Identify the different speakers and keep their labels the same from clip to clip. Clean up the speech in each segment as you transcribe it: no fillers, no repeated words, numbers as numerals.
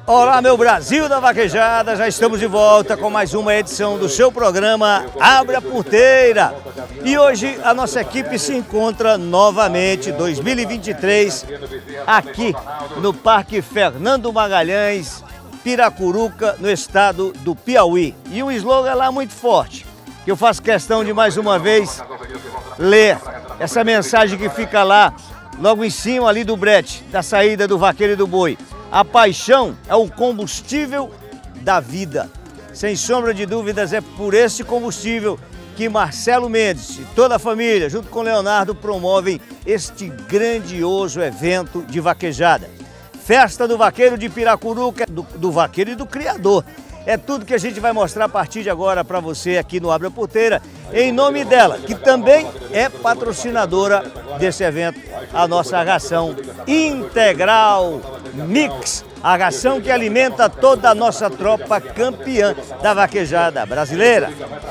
Speaker 1: Olá, meu Brasil da Vaquejada, já estamos de volta com mais uma edição do seu programa Abre a Porteira. E hoje a nossa equipe se encontra novamente, 2023, aqui no Parque Fernando Magalhães, Piracuruca, no estado do Piauí. E um slogan lá muito forte, que eu faço questão de mais uma vez ler essa mensagem que fica lá, logo em cima ali do brete, da saída do vaqueiro e do boi. A paixão é o combustível da vida. Sem sombra de dúvidas, é por esse combustível que Marcelo Mendes e toda a família, junto com Leonardo, promovem este grandioso evento de vaquejada. Festa do Vaqueiro de Piracuruca, do vaqueiro e do criador. É tudo que a gente vai mostrar a partir de agora para você aqui no Abre a Porteira, em nome dela, que também é patrocinadora desse evento, a nossa ração integral Mix, a ração que alimenta toda a nossa tropa campeã da vaquejada brasileira.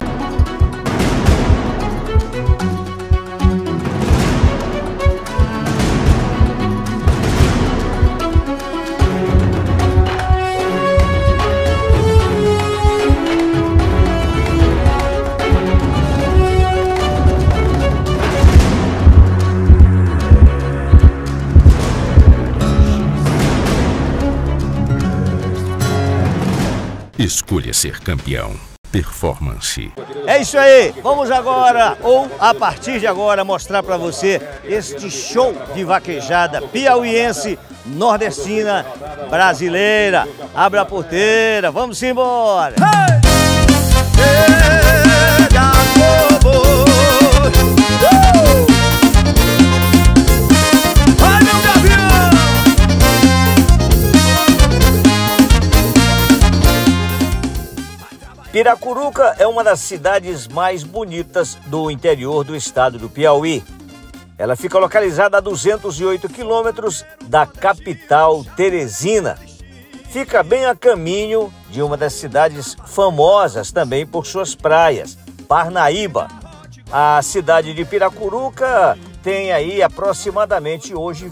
Speaker 2: Escolha ser campeão. Performance.
Speaker 1: É isso aí, vamos agora, ou a partir de agora, mostrar para você este show de vaquejada piauiense, nordestina, brasileira. Abre a porteira, vamos embora! Piracuruca é uma das cidades mais bonitas do interior do estado do Piauí. Ela fica localizada a 208 quilômetros da capital Teresina. Fica bem a caminho de uma das cidades famosas também por suas praias, Parnaíba. A cidade de Piracuruca tem aí aproximadamente hoje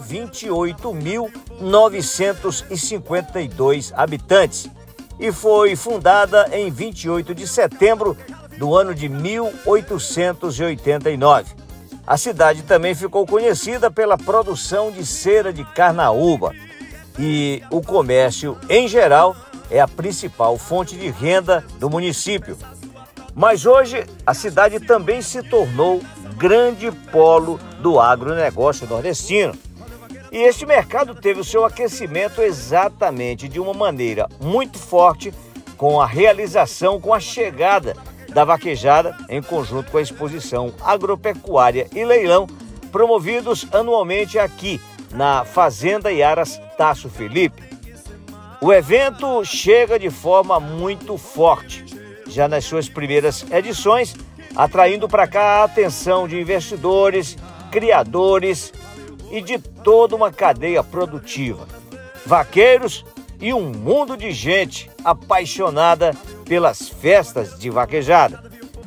Speaker 1: 28.952 habitantes. E foi fundada em 28 de setembro do ano de 1889. A cidade também ficou conhecida pela produção de cera de carnaúba e o comércio, em geral, é a principal fonte de renda do município. Mas hoje a cidade também se tornou grande polo do agronegócio nordestino. E este mercado teve o seu aquecimento exatamente de uma maneira muito forte com a realização, com a chegada da vaquejada em conjunto com a exposição agropecuária e leilão promovidos anualmente aqui na Fazenda Iaras Tasso Felipe. O evento chega de forma muito forte, já nas suas primeiras edições, atraindo para cá a atenção de investidores, criadores e de toda uma cadeia produtiva, vaqueiros e um mundo de gente apaixonada pelas festas de vaquejada.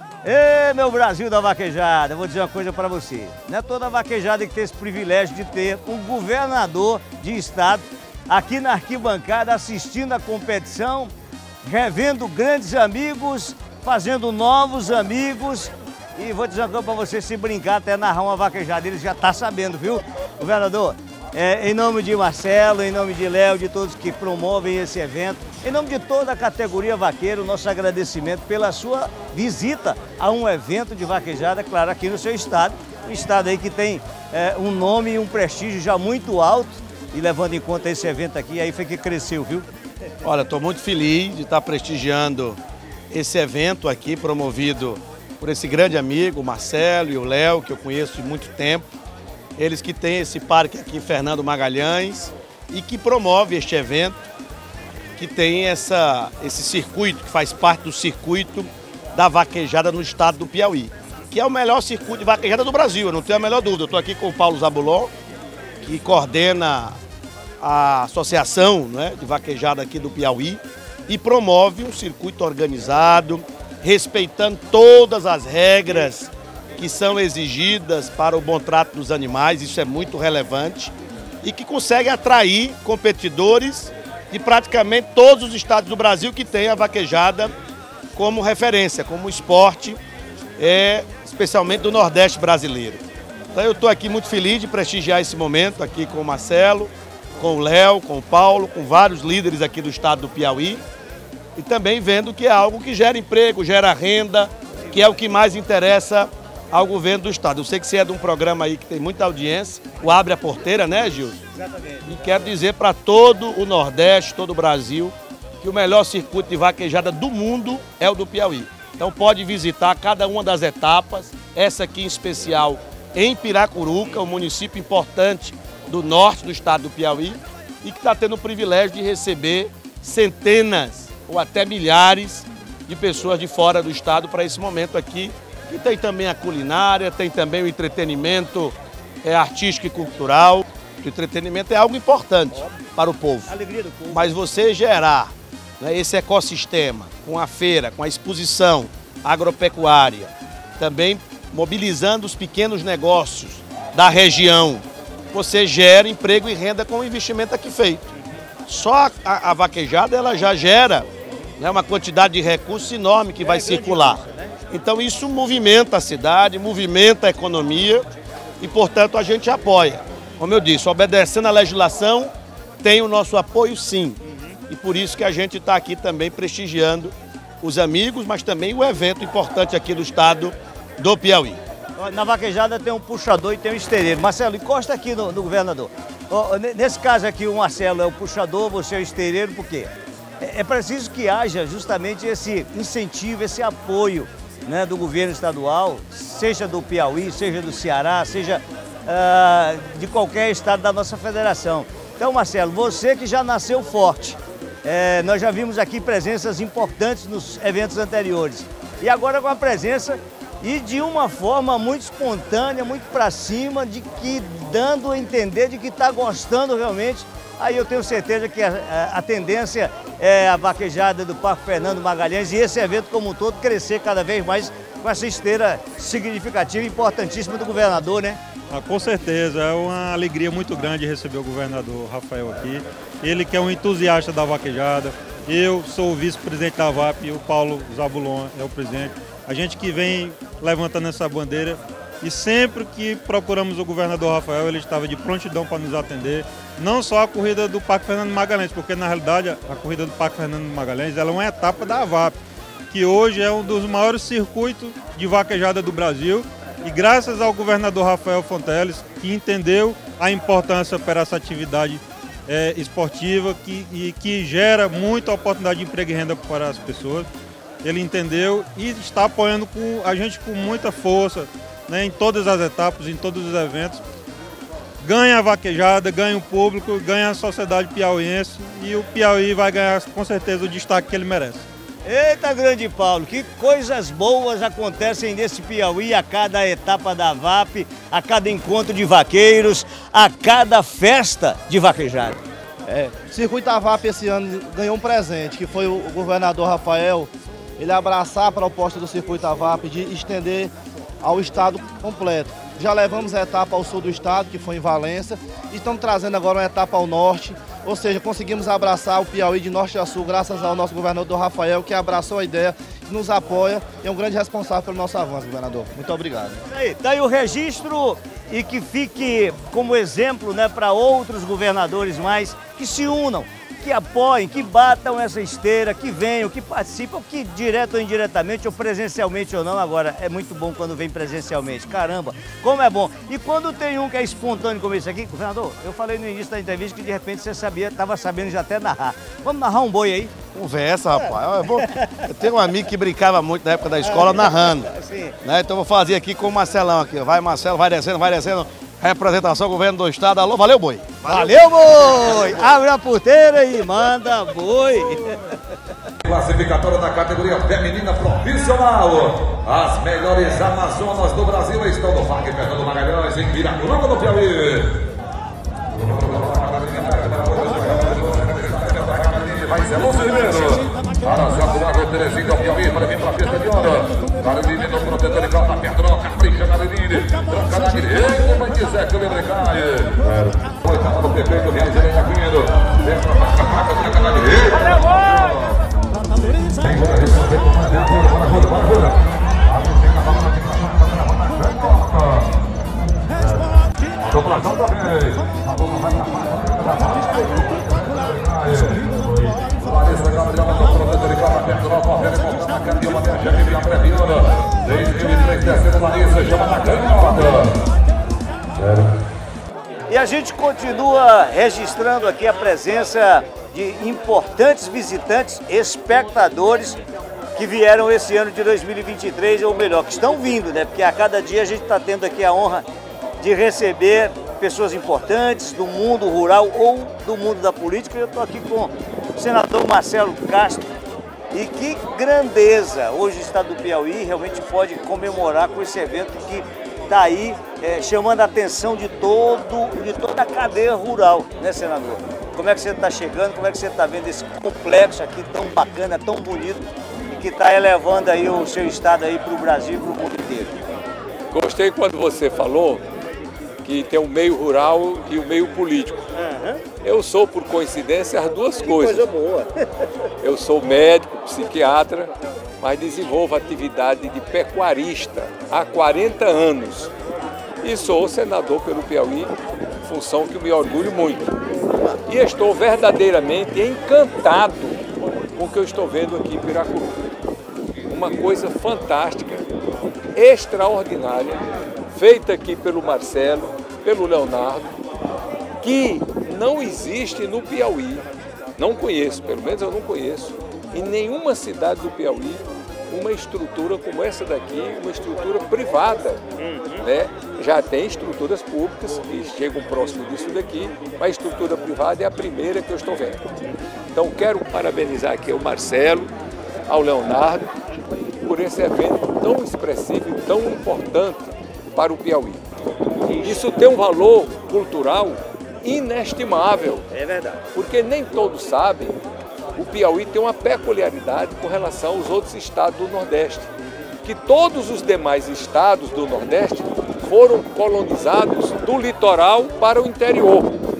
Speaker 1: Ê, meu Brasil da vaquejada, eu vou dizer uma coisa para você. Não é toda vaquejada que tem esse privilégio de ter um governador de estado aqui na arquibancada assistindo a competição, revendo grandes amigos, fazendo novos amigos. E vou dizer uma coisa para você, se brincar até narrar uma vaquejada, ele já está sabendo, viu, governador? Em nome de Marcelo, em nome de Léo, de todos que promovem esse evento, em nome de toda a categoria vaqueiro, nosso agradecimento pela sua visita a um evento de vaquejada, claro, aqui no seu estado. Um estado aí que tem um nome e um prestígio já muito alto, e levando em conta esse evento aqui, aí foi que cresceu, viu?
Speaker 3: Olha, estou muito feliz de estar prestigiando esse evento aqui, promovido por esse grande amigo, o Marcelo e o Léo, que eu conheço de muito tempo. Eles que têm esse parque aqui, Fernando Magalhães, e que promove este evento, que tem esse circuito, que faz parte do circuito da vaquejada no estado do Piauí, que é o melhor circuito de vaquejada do Brasil, eu não tenho a menor dúvida. Eu estou aqui com o Paulo Zabulon, que coordena a associação, né, de vaquejada aqui do Piauí, e promove um circuito organizado, respeitando todas as regras que são exigidas para o bom trato dos animais, isso é muito relevante, e que consegue atrair competidores de praticamente todos os estados do Brasil que tem a vaquejada como referência, como esporte, especialmente do Nordeste brasileiro. Então eu estou aqui muito feliz de prestigiar esse momento aqui com o Marcelo, com o Léo, com o Paulo, com vários líderes aqui do estado do Piauí, e também vendo que é algo que gera emprego, gera renda, que é o que mais interessa ao governo do estado. Eu sei que você é de um programa aí que tem muita audiência, o Abre a Porteira, né, Gilson?
Speaker 1: Exatamente.
Speaker 3: E quero dizer para todo o Nordeste, todo o Brasil, que o melhor circuito de vaquejada do mundo é o do Piauí. Então pode visitar cada uma das etapas, essa aqui em especial em Piracuruca, um município importante do norte do estado do Piauí, e que está tendo o privilégio de receber centenas ou até milhares de pessoas de fora do estado para esse momento aqui, que tem também a culinária, tem também o entretenimento artístico e cultural. O entretenimento é algo importante para o povo.
Speaker 1: Alegria do povo.
Speaker 3: Mas você gerar, né, esse ecossistema com a feira, com a exposição agropecuária, também mobilizando os pequenos negócios da região, você gera emprego e renda com o investimento aqui feito. Só a vaquejada ela já gera, né, uma quantidade de recursos enorme que vai circular. Então isso movimenta a cidade, movimenta a economia e, portanto, a gente apoia. Como eu disse, obedecendo à legislação, tem o nosso apoio sim. E por isso que a gente está aqui também prestigiando os amigos, mas também o evento importante aqui do estado do Piauí.
Speaker 1: Na vaquejada tem um puxador e tem um esteireiro. Marcelo, encosta aqui no governador. Nesse caso aqui, o Marcelo é o puxador, você é o esteireiro, por quê? É preciso que haja justamente esse incentivo, esse apoio, né, do governo estadual, seja do Piauí, seja do Ceará, seja de qualquer estado da nossa federação. Então, Marcelo, você que já nasceu forte, nós já vimos aqui presenças importantes nos eventos anteriores. E agora com a presença e de uma forma muito espontânea, muito para cima, de que dando a entender de que está gostando realmente. Aí eu tenho certeza que a tendência é a vaquejada do Parque Fernando Magalhães e esse evento como um todo crescer cada vez mais com essa esteira significativa e importantíssima do governador, né?
Speaker 4: Com certeza, é uma alegria muito grande receber o governador Rafael aqui. Ele que é um entusiasta da vaquejada. Eu sou o vice-presidente da VAP e o Paulo Zabulon é o presidente. A gente que vem levantando essa bandeira e sempre que procuramos o governador Rafael, ele estava de prontidão para nos atender. Não só a corrida do Parque Fernando Magalhães, porque na realidade a corrida do Parque Fernando Magalhães ela é uma etapa da VAP, que hoje é um dos maiores circuitos de vaquejada do Brasil. E graças ao governador Rafael Fonteles, que entendeu a importância para essa atividade esportiva que gera muita oportunidade de emprego e renda para as pessoas, ele entendeu e está apoiando a gente com muita força, né, em todas as etapas, em todos os eventos. Ganha a vaquejada, ganha o público, ganha a sociedade piauiense e o Piauí vai ganhar com certeza o destaque que ele merece.
Speaker 1: Eita, grande Paulo, que coisas boas acontecem nesse Piauí a cada etapa da VAP, a cada encontro de vaqueiros, a cada festa de vaquejada.
Speaker 5: O circuito da VAP esse ano ganhou um presente, que foi o governador Rafael, ele abraçar a proposta do circuito da VAP de estender ao estado completo. Já levamos a etapa ao sul do estado, que foi em Valença, e estamos trazendo agora uma etapa ao norte, ou seja, conseguimos abraçar o Piauí de norte a sul, graças ao nosso governador Rafael, que abraçou a ideia, nos apoia e é um grande responsável pelo nosso avanço, governador. Muito obrigado.
Speaker 1: Tá aí o registro e que fique como exemplo, né, para outros governadores mais que se unam, que apoiem, que batam essa esteira, que venham, que participam, que direto ou indiretamente, ou presencialmente ou não, agora é muito bom quando vem presencialmente, caramba, como é bom. E quando tem um que é espontâneo como esse aqui, governador, eu falei no início da entrevista que de repente você estava sabendo já até narrar. Vamos narrar um boi aí?
Speaker 3: Conversa, rapaz. Eu tenho um amigo que brincava muito na época da escola narrando. Né? Então vou fazer aqui com o Marcelão aqui. Vai, Marcelo, vai descendo. Representação governo do estado. Alô, valeu, boi.
Speaker 1: Valeu, boi. Abre a porteira e manda boi.
Speaker 6: Classificatória da categoria feminina profissional. As melhores amazonas do Brasil estão no Parque Fernando Magalhães, em Piracuruca, do Piauí. Vai ser Lúcio Ribeiro. Para Jacuara, Terezinha, do Piauí, para vir para a pista de hora. Caroline no protetor de calça, perto não, capricha, Caroline. Troca na direita, vai dizer que o livre cai. chamado perfeito, vem a direita vindo. Desce pra faixa, placa, direita na direita. Tem bola, responder com mais tempo, bora, Ruda, bora, Ruda. Tem a bola, tem a bola, sobração também. A bola vai pra faixa, Larissa Gabriel, mas o protetor de cama perto do correndo, voltando na candiota, até a chefe de Andreviano. 2003, terceiro Larissa, chama na candiota.
Speaker 1: E a gente continua registrando aqui a presença de importantes visitantes, espectadores que vieram esse ano de 2023, ou melhor, que estão vindo, né? Porque a cada dia a gente está tendo aqui a honra de receber pessoas importantes do mundo rural ou do mundo da política. Eu estou aqui com o senador Marcelo Castro. E que grandeza! Hoje o estado do Piauí realmente pode comemorar com esse evento que está aí chamando a atenção de toda a cadeia rural, né, senador? Como é que você está chegando, como é que você está vendo esse complexo aqui tão bacana, tão bonito e que está elevando aí o seu estado aí para o Brasil e para o mundo inteiro?
Speaker 7: Gostei quando você falou que tem o meio rural e o meio político. Eu sou, por coincidência, as duas coisas.
Speaker 1: Coisa boa.
Speaker 7: Eu sou médico, psiquiatra, mas desenvolvo atividade de pecuarista há 40 anos. E sou senador pelo Piauí, função que me orgulho muito. E estou verdadeiramente encantado com o que eu estou vendo aqui em Piracuru. Uma coisa fantástica, extraordinária, feita aqui pelo Marcelo, pelo Leonardo, que não existe no Piauí, não conheço, pelo menos eu não conheço, em nenhuma cidade do Piauí, uma estrutura como essa daqui, uma estrutura privada, né? Já tem estruturas públicas que chegam próximo disso daqui, mas a estrutura privada é a primeira que eu estou vendo. Então quero parabenizar aqui ao Marcelo, ao Leonardo, por esse evento tão expressivo e tão importante para o Piauí. Isso tem um valor cultural inestimável.
Speaker 1: É verdade.
Speaker 7: Porque nem todos sabem, o Piauí tem uma peculiaridade com relação aos outros estados do Nordeste, que todos os demais estados do Nordeste foram colonizados do litoral para o interior.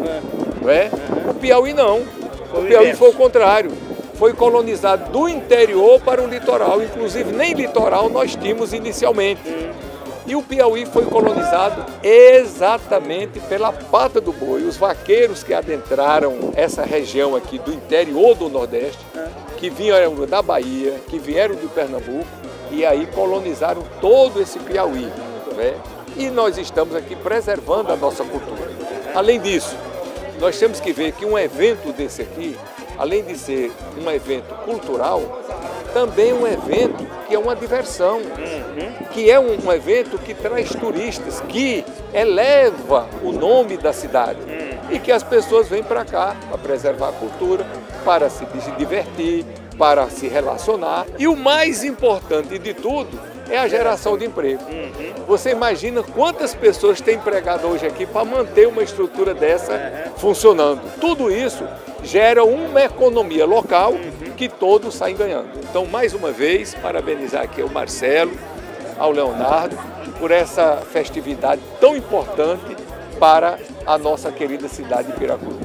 Speaker 7: Não é? O Piauí não. O Piauí foi o contrário. Foi colonizado do interior para o litoral. Inclusive, nem litoral nós tínhamos inicialmente. E o Piauí foi colonizado exatamente pela pata do boi. Os vaqueiros que adentraram essa região aqui do interior do Nordeste, que vieram da Bahia, que vieram de Pernambuco, e aí colonizaram todo esse Piauí, né? E nós estamos aqui preservando a nossa cultura. Além disso, nós temos que ver que um evento desse aqui, além de ser um evento cultural, também é um evento que é uma diversão, que é um evento que traz turistas, que eleva o nome da cidade e que as pessoas vêm para cá para preservar a cultura, para se divertir, para se relacionar. E o mais importante de tudo é a geração de emprego. Você imagina quantas pessoas têm empregado hoje aqui para manter uma estrutura dessa funcionando. Tudo isso gera uma economia local que todos saem ganhando. Então, mais uma vez, parabenizar aqui ao Marcelo, ao Leonardo, por essa festividade tão importante para a nossa querida cidade de Piracuru.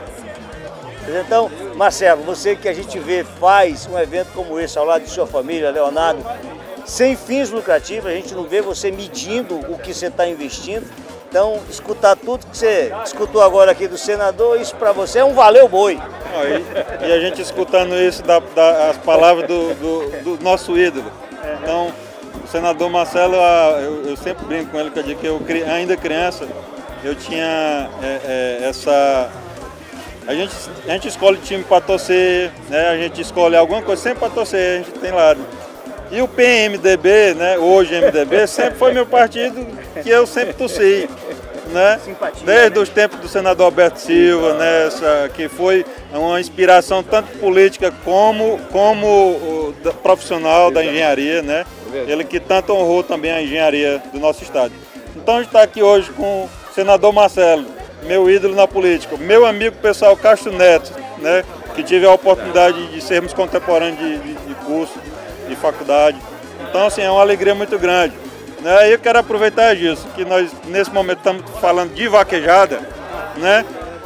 Speaker 1: Então, Marcelo, você que a gente vê faz um evento como esse ao lado de sua família, Leonardo, sem fins lucrativos, a gente não vê você medindo o que você está investindo. Então, escutar tudo que você escutou agora aqui do senador, isso para você é um valeu boi.
Speaker 4: E a gente escutando isso, as palavras do nosso ídolo. Então, o senador Marcelo, eu sempre brinco com ele, que eu digo que eu, ainda criança, eu tinha essa... A gente escolhe time para torcer, né? A gente escolhe alguma coisa sempre para torcer, a gente tem lado. E o PMDB, né, hoje MDB, sempre foi meu partido que eu sempre torci, né? Desde os tempos do senador Alberto Silva, né, que foi uma inspiração tanto política como profissional da engenharia, né? Ele que tanto honrou também a engenharia do nosso estado. Então a gente está aqui hoje com o senador Marcelo, meu ídolo na política, meu amigo pessoal Castro Neto, né, que tive a oportunidade de sermos contemporâneos de curso, de faculdade. Então, assim, é uma alegria muito grande, né? E eu quero aproveitar disso, que nós, nesse momento, estamos falando de vaquejada, né?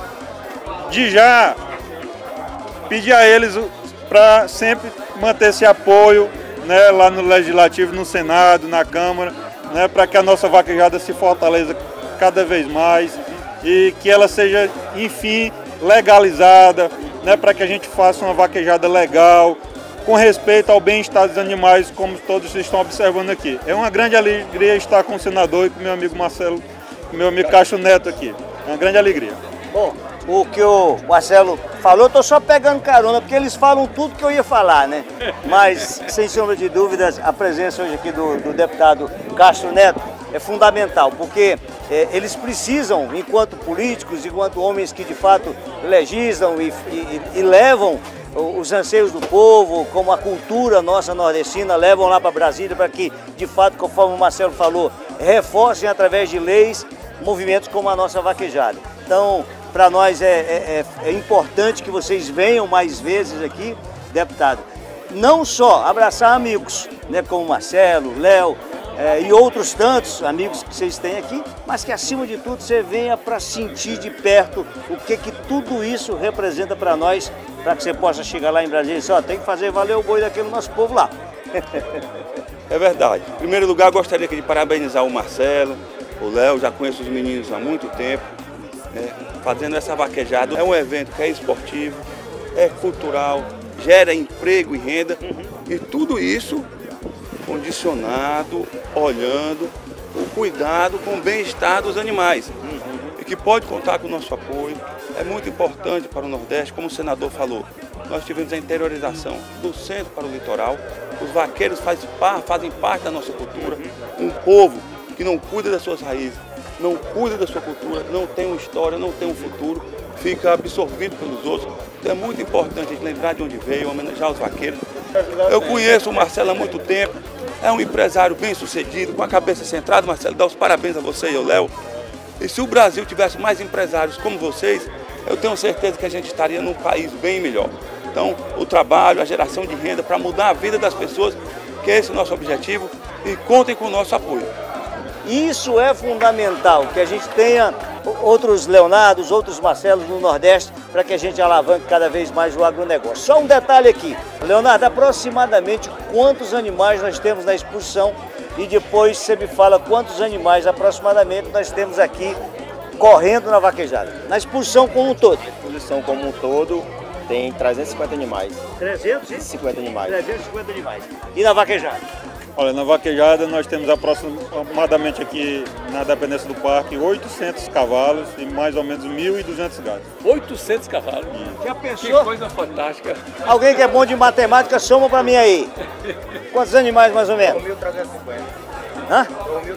Speaker 4: de já pedir a eles para sempre manter esse apoio, né, lá no Legislativo, no Senado, na Câmara, né, para que a nossa vaquejada se fortaleça cada vez mais e que ela seja, enfim, legalizada, né, para que a gente faça uma vaquejada legal, com respeito ao bem-estar dos animais, como todos estão observando aqui. É uma grande alegria estar com o senador e com o meu amigo Marcelo, com o meu amigo Castro Neto aqui. É uma grande alegria.
Speaker 1: Bom, o que o Marcelo falou, eu estou só pegando carona, porque eles falam tudo que eu ia falar, né? Mas, sem sombra de dúvidas, a presença hoje aqui do deputado Castro Neto é fundamental, porque eles precisam, enquanto políticos, enquanto homens que de fato legislam e levam os anseios do povo, como a cultura nossa nordestina, levam lá para Brasília para que, de fato, conforme o Marcelo falou, reforcem através de leis movimentos como a nossa vaquejada. Então, para nós é importante que vocês venham mais vezes aqui, deputado. Não só abraçar amigos, né, como o Marcelo, Léo e outros tantos amigos que vocês têm aqui, mas que acima de tudo você venha para sentir de perto o que tudo isso representa para nós, para que você possa chegar lá em Brasília e dizer, ó, tem que fazer valer o boi daquele nosso povo lá.
Speaker 8: É verdade. Em primeiro lugar, gostaria aqui de parabenizar o Marcelo, o Léo, já conheço os meninos há muito tempo, né, fazendo essa vaquejada. É um evento que é esportivo, é cultural, gera emprego e renda, e tudo isso condicionado, olhando o cuidado com o bem-estar dos animais, e que pode contar com o nosso apoio. É muito importante para o Nordeste, como o senador falou, nós tivemos a interiorização do centro para o litoral, os vaqueiros fazem parte da nossa cultura, um povo que não cuida das suas raízes, não cuida da sua cultura, não tem uma história, não tem um futuro, fica absorvido pelos outros. Então é muito importante a gente lembrar de onde veio, homenagear os vaqueiros. Eu conheço o Marcelo há muito tempo, é um empresário bem sucedido, com a cabeça centrada. Marcelo, dá os parabéns a você e ao Léo. E se o Brasil tivesse mais empresários como vocês, eu tenho certeza que a gente estaria num país bem melhor. Então, o trabalho, a geração de renda para mudar a vida das pessoas, que é esse o nosso objetivo, e contem com o nosso apoio.
Speaker 1: Isso é fundamental, que a gente tenha outros Leonardos, outros Marcelos no Nordeste, para que a gente alavanque cada vez mais o agronegócio. Só um detalhe aqui, Leonardo, aproximadamente quantos animais nós temos na exposição e depois você me fala quantos animais aproximadamente nós temos aqui correndo na vaquejada, na exposição como um todo.
Speaker 9: Na exposição como um todo tem 350 animais.
Speaker 1: 350
Speaker 9: animais.
Speaker 1: 350 animais. E na vaquejada?
Speaker 4: Olha, na vaquejada nós temos aproximadamente aqui na dependência do parque 800 cavalos e mais ou menos 1.200 gatos.
Speaker 7: 800 cavalos?
Speaker 1: Já pensou?
Speaker 7: Que coisa fantástica.
Speaker 1: Alguém que é bom de matemática, soma para mim aí. Quantos animais mais ou menos?
Speaker 9: 2.350.
Speaker 1: Hã?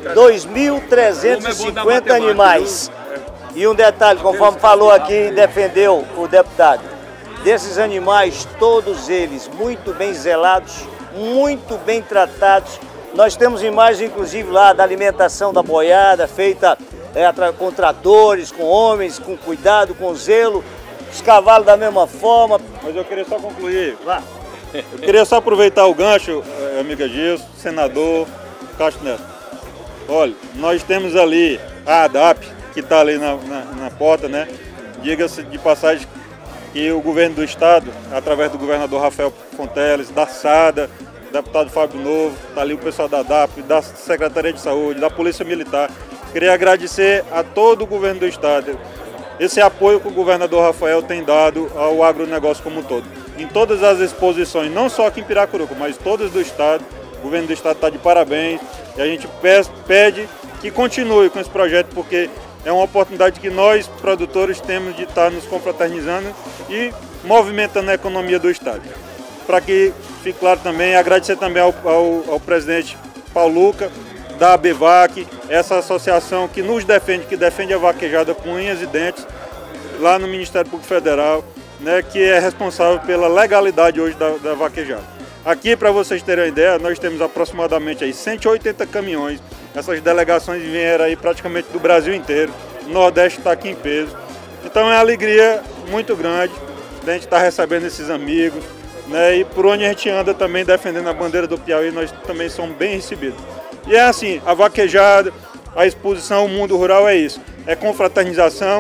Speaker 1: 2.350 animais. E um detalhe, conforme falou aqui e defendeu o deputado, desses animais, todos eles muito bem zelados, muito bem tratados. Nós temos imagens, inclusive, lá da alimentação da boiada, feita com tratores, com homens, com cuidado, com zelo. Os cavalos da mesma forma.
Speaker 4: Mas eu queria só concluir.
Speaker 1: Vá.
Speaker 4: Eu queria só aproveitar o gancho, amiga Gilson, senador Castro Neto. Olha, nós temos ali a ADAP, que está ali na porta, né? Diga-se de passagem que o governo do estado, através do governador Rafael Fonteles, da SADA, deputado Fábio Novo, está ali o pessoal da ADAP, da Secretaria de Saúde, da Polícia Militar. Queria agradecer a todo o governo do estado esse apoio que o governador Rafael tem dado ao agronegócio como um todo. Em todas as exposições, não só aqui em Piracuruca, mas todas do estado, o governo do estado está de parabéns e a gente pede que continue com esse projeto, porque é uma oportunidade que nós, produtores, temos de estar nos confraternizando e movimentando a economia do estado. Para que fique claro também, agradecer também ao presidente Paulo Luca, da ABVAC, essa associação que nos defende, que defende a vaquejada com unhas e dentes, lá no Ministério Público Federal, né, que é responsável pela legalidade hoje da vaquejada. Aqui, para vocês terem uma ideia, nós temos aproximadamente aí 180 caminhões. Essas delegações vieram aí praticamente do Brasil inteiro. O Nordeste está aqui em peso. Então é uma alegria muito grande a gente estar recebendo esses amigos, né? E por onde a gente anda também defendendo a bandeira do Piauí, nós também somos bem recebidos. E é assim, a vaquejada, a exposição, o mundo rural é isso. É confraternização,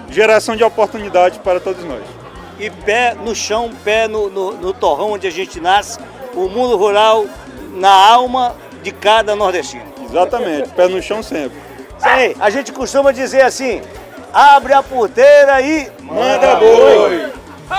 Speaker 4: geração de oportunidades para todos nós.
Speaker 10: E pé no chão, pé no torrão onde a gente nasce, o mundo rural na alma de cada nordestino.
Speaker 4: Exatamente, pé no chão sempre.
Speaker 10: Isso aí, a gente costuma dizer assim, abre a porteira e
Speaker 4: manda boi!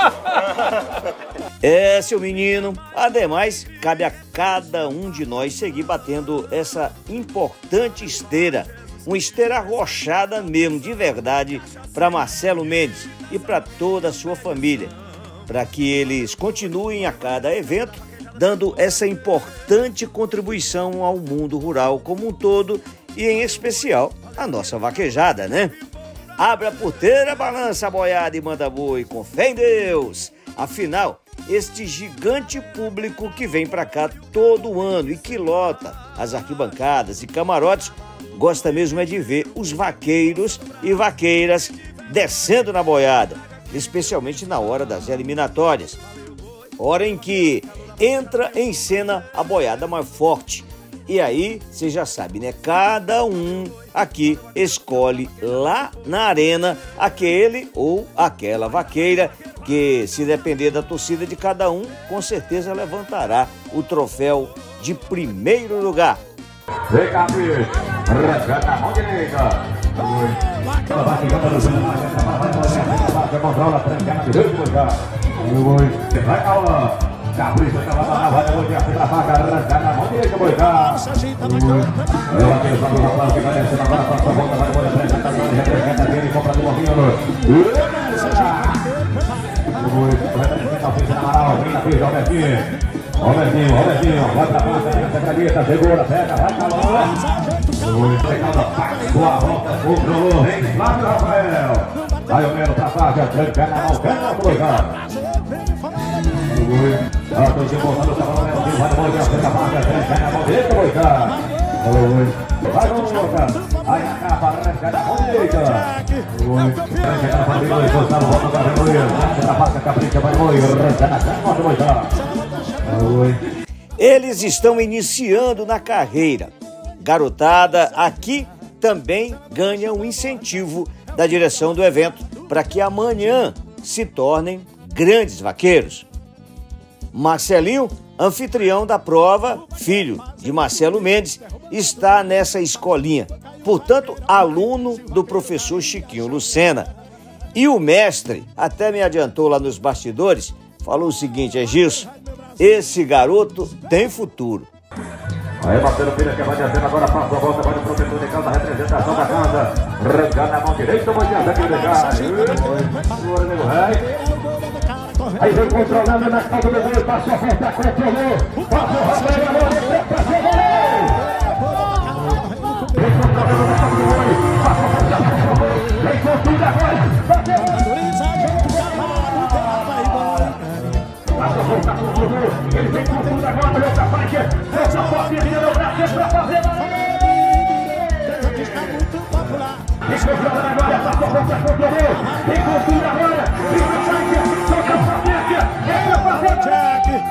Speaker 1: É, seu menino. Ademais, cabe a cada um de nós seguir batendo essa importante esteira. Uma esteira arrochada mesmo, de verdade, para Marcelo Mendes e para toda a sua família. Para que eles continuem a cada evento, dando essa importante contribuição ao mundo rural como um todo e, em especial, a nossa vaquejada, né? Abre a porteira, balança a boiada e manda boi, com fé em Deus. Afinal, este gigante público que vem para cá todo ano e que lota as arquibancadas e camarotes, gosta mesmo é de ver os vaqueiros e vaqueiras descendo na boiada, especialmente na hora das eliminatórias. Hora em que entra em cena a boiada mais forte. E aí, você já sabe, né? Cada um aqui escolhe lá na arena aquele ou aquela vaqueira que, se depender da torcida de cada um, com certeza levantará o troféu de primeiro lugar.
Speaker 6: Vem cá, bicho. Arrancando a mão direita. Vai ficando no chão. Vai controla, trancando a direita. Vai calma. Capricha, vai devolver a vaca, arrancando a mão direita, boicar. É aquele jogo da planta que vai descendo agora, passa a volta, vai devolver a frente, representa aquele, compra do morrinho. Vai descendo ao fim da Amaral, vem na frente, Robertinho, vai pra baixo, vem na cabeça, segura, pega, vai calma. Pegada, boa volta, controlou, vem, lá pro Rafael. Vai o Melo pra baixo, trancando a mão, cana, boicar. A torcida voltando, tá falando, vai devolver a frente da vaca, trancando a mão direita, boicar. Vai, vamos, boicar. Aí a capa, arrancando a mão direita. Trancando a mão direita, Gustavo, volta pra remoer. Trancando a vaca, capricha, vai devolver, arrancando a cana, boicar.
Speaker 1: Eles estão iniciando na carreira. Garotada aqui também ganha um incentivo da direção do evento para que amanhã se tornem grandes vaqueiros. Marcelinho, anfitrião da prova, filho de Marcelo Mendes, está nessa escolinha, portanto, aluno do professor Chiquinho Lucena. E o mestre, até me adiantou lá nos bastidores, falou o seguinte: Gilson, esse garoto tem futuro.
Speaker 6: Aí Marcelo Filho que vai descendo agora, passa a volta, vai no protetor de casa, representação da casa, arrancando a mão direita, vai diante aqui de cá. Aí vem controlando na calça do gol, passou a volta, controlou, passou a Rafael, pra ser gol! Vem controlando na calça do gol, passou a volta, vem com tudo agora, bateu! Passou a volta, controlou, ele vem com tudo agora, olhou pra frente, essa forte, ele deu o braço pra fazer vem controlando agora, passou a volta, controlou, vem com tudo agora, vem pra frente, toca pra frente, é pra fazer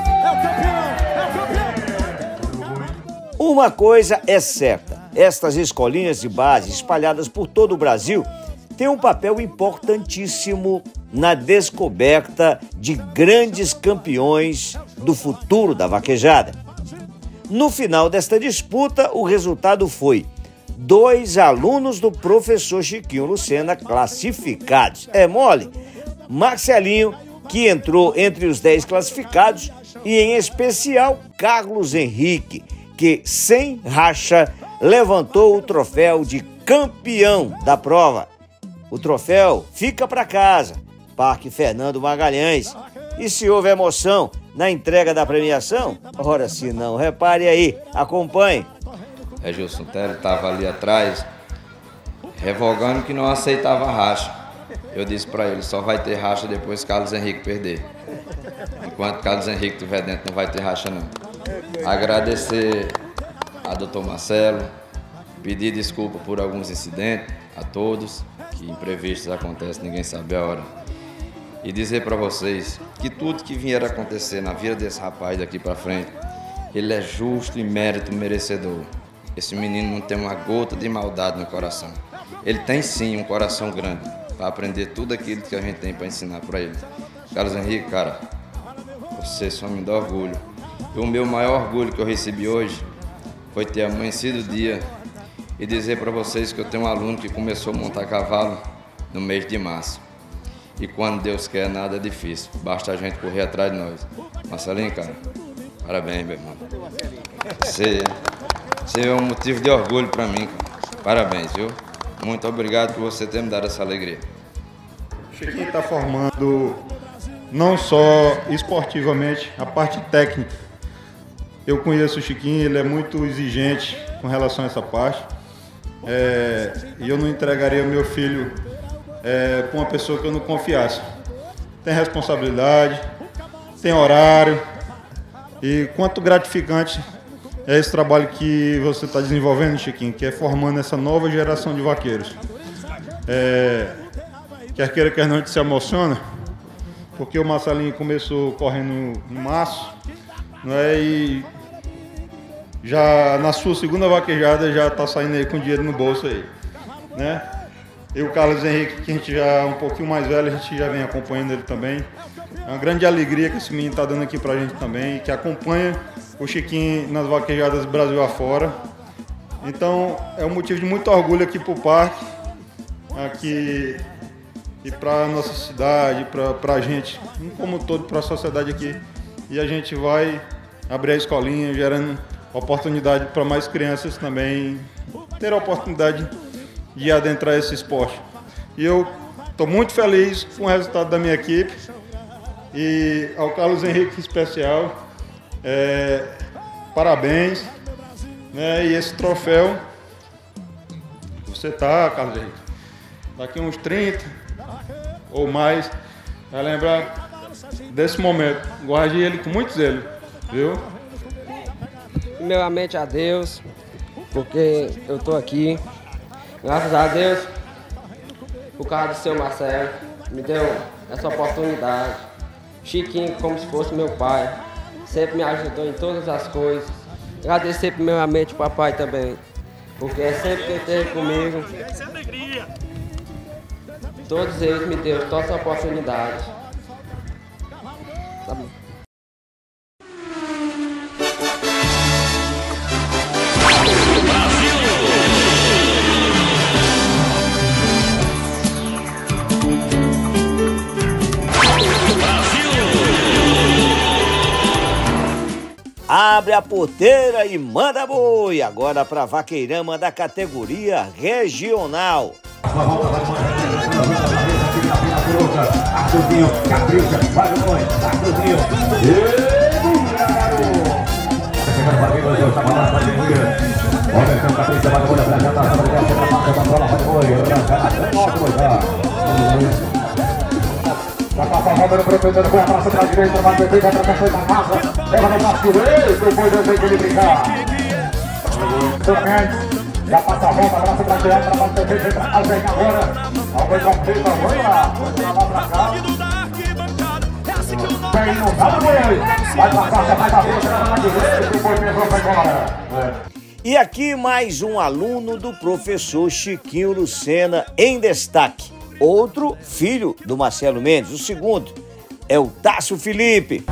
Speaker 1: Uma coisa é certa, estas escolinhas de base espalhadas por todo o Brasil têm um papel importantíssimo na descoberta de grandes campeões do futuro da vaquejada. No final desta disputa, o resultado foi 2 alunos do professor Chiquinho Lucena classificados. É mole? Marcelinho, que entrou entre os 10 classificados, e em especial Carlos Henrique, que sem racha levantou o troféu de campeão da prova. O troféu fica para casa, Parque Fernando Magalhães. E se houve emoção na entrega da premiação, ora se não, repare aí, acompanhe.
Speaker 11: Gilson Teles estava ali atrás, revogando que não aceitava racha. Eu disse para ele, só vai ter racha depois que Carlos Henrique perder. Enquanto Carlos Henrique estiver dentro, não vai ter racha não. Agradecer a doutor Marcelo, pedir desculpa por alguns incidentes a todos, que imprevistos acontecem, ninguém sabe a hora. E dizer para vocês que tudo que vier a acontecer na vida desse rapaz daqui para frente, ele é justo e mérito merecedor. Esse menino não tem uma gota de maldade no coração. Ele tem sim um coração grande. para aprender tudo aquilo que a gente tem para ensinar para eles. Carlos Henrique, cara, você só me dá orgulho. E o meu maior orgulho que eu recebi hoje foi ter amanhecido o dia e dizer para vocês que eu tenho um aluno que começou a montar cavalo no mês de março. E quando Deus quer, nada é difícil. Basta a gente correr atrás de nós. Marcelinho, cara, parabéns, meu irmão. Você é um motivo de orgulho para mim, cara. Parabéns, viu? Muito obrigado por você ter me dado essa alegria.
Speaker 4: O Chiquinho está formando não só esportivamente, a parte técnica. Eu conheço o Chiquinho, ele é muito exigente com relação a essa parte. E eu não entregaria meu filho para uma pessoa que eu não confiasse. Tem responsabilidade, tem horário. E quanto gratificante é esse trabalho que você está desenvolvendo, Chiquinho, que é formando essa nova geração de vaqueiros. Quer queira, quer não, a gente se emociona, porque o Marcelinho começou correndo em março, né, e já na sua segunda vaquejada já está saindo aí com dinheiro no bolso aí, né? E o Carlos Henrique, que a gente já é um pouquinho mais velho, a gente já vem acompanhando ele também. É uma grande alegria que esse menino está dando aqui pra gente também, que acompanha o Chiquinho nas vaquejadas Brasil afora. Então é um motivo de muito orgulho aqui pro parque, aqui e para nossa cidade, para a gente, como um todo, para a sociedade aqui. E a gente vai abrir a escolinha, gerando oportunidade para mais crianças também ter a oportunidade de adentrar esse esporte. E eu estou muito feliz com o resultado da minha equipe e ao Carlos Henrique em especial, parabéns, né? E esse troféu, você tá, Carlos Henrique, daqui uns 30 ou mais, vai lembrar desse momento. Guarde ele com muito zelo, viu?
Speaker 12: Primeiramente a Deus, porque eu tô aqui. Graças a Deus, por causa do seu Marcelo, me deu essa oportunidade. Chiquinho, como se fosse meu pai, sempre me ajudou em todas as coisas. Agradecer primeiramente o papai também, porque é sempre que esteve comigo. Todos eles me deram todas as oportunidades. Tá bom.
Speaker 1: Abre a porteira e manda boi. Agora para vaqueirama da categoria regional.
Speaker 6: Arthurzinho, capricha, vai o boi, Arthurzinho. Olha, capricha, vai o boi, já tá vai passar a volta no protetor, foi abraço pra direita, vai beber, vai trocar foi da massa, leva no braço direito, depois eu tenho que ele brincar. Já passa a volta, abraço pra direita, vai beber, vem pra cá, vem agora. Alguém vai feito, vamos lá, pra cá. Vem, não dá no boi, vai passar, já vai dar volta, leva na direita, depois mesmo vai embora.
Speaker 1: E aqui mais um aluno do professor Chiquinho Lucena em destaque. Outro filho do Marcelo Mendes, o segundo é o Tássio Felipe.